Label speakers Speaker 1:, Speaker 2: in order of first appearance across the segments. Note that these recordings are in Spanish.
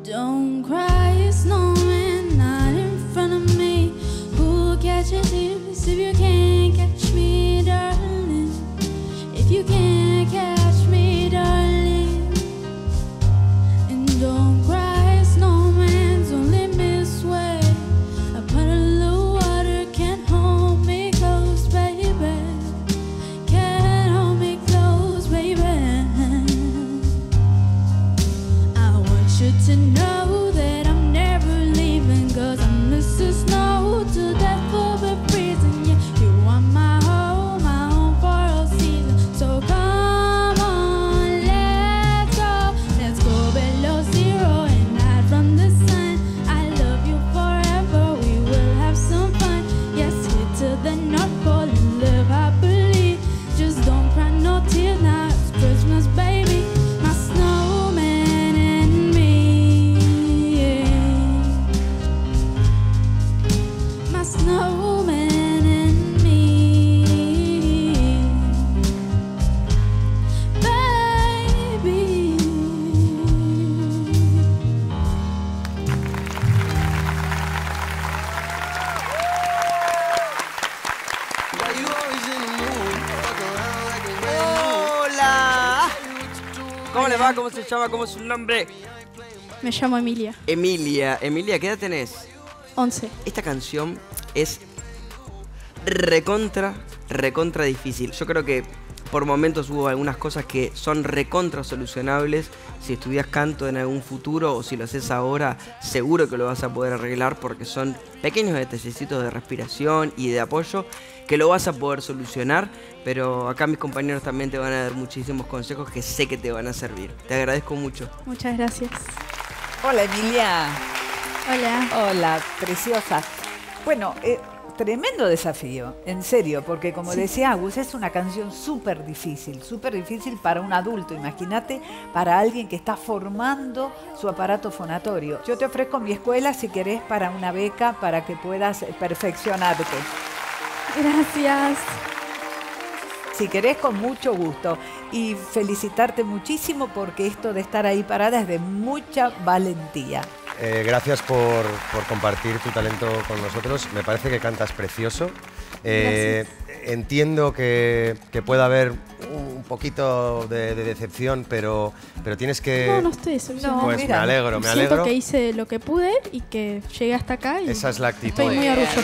Speaker 1: Don't cry, snowman, not in front of me. Who'll catch your tears if you can't catch me, darling? If you can't catch me, darling. And don't cry, snowman's only miss way. A puddle of water can't hold me close, baby. Can't hold me close, baby. I want you to know that I'm never leaving, 'cause I miss the snow to death of a freezing. Yeah, you are my home for all season. So come on, let's go below zero and hide from the sun. I love you forever, we will have some fun. Yes, head to the North Pole and live happily. Just don't cry no tears now, it's Christmas, baby. My snowman and me, yeah. My snowman and me, baby.
Speaker 2: ¡Hola! ¿Cómo le va? ¿Cómo se llama? ¿Cómo es su nombre?
Speaker 3: Me llamo Emilia,
Speaker 2: Emilia. Emilia, ¿qué edad tenés?
Speaker 3: 11.
Speaker 2: Esta canción es recontra difícil. Yo creo que por momentos hubo algunas cosas que son recontra solucionables. Si estudias canto en algún futuro o si lo haces ahora, seguro que lo vas a poder arreglar, porque son pequeños detallecitos de respiración y de apoyo que lo vas a poder solucionar. Pero acá mis compañeros también te van a dar muchísimos consejos que sé que te van a servir. Te agradezco mucho.
Speaker 3: Muchas gracias.
Speaker 4: Hola, Emilia.
Speaker 3: Hola.
Speaker 4: Hola, preciosa. Bueno, tremendo desafío, en serio, porque como decía Agus, es una canción súper difícil para un adulto. Imagínate para alguien que está formando su aparato fonatorio. Yo te ofrezco mi escuela si querés para una beca para que puedas perfeccionarte.
Speaker 3: Gracias.
Speaker 4: Si querés, con mucho gusto. Y felicitarte muchísimo porque esto de estar ahí parada es de mucha valentía.
Speaker 5: Gracias por compartir tu talento con nosotros. Me parece que cantas precioso. Entiendo que pueda haber un poquito de decepción, pero tienes que...
Speaker 3: No estoy decepcionada.
Speaker 5: Pues
Speaker 4: mira,
Speaker 5: me alegro.
Speaker 3: Siento que hice lo que pude y que llegué hasta acá. Y
Speaker 5: esa es la actitud.
Speaker 3: estoy muy orgullosa.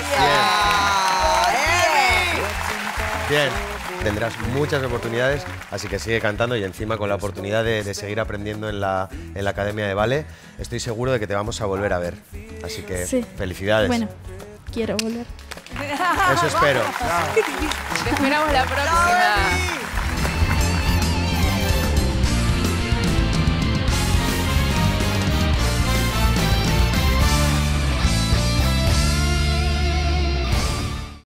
Speaker 5: Bien. Tendrás muchas oportunidades, así que sigue cantando y encima con la oportunidad de seguir aprendiendo en la Academia de Ballet. Estoy seguro de que te vamos a volver a ver. Así que felicidades.
Speaker 3: Bueno, quiero volver.
Speaker 5: Eso espero.
Speaker 6: Te esperamos la próxima.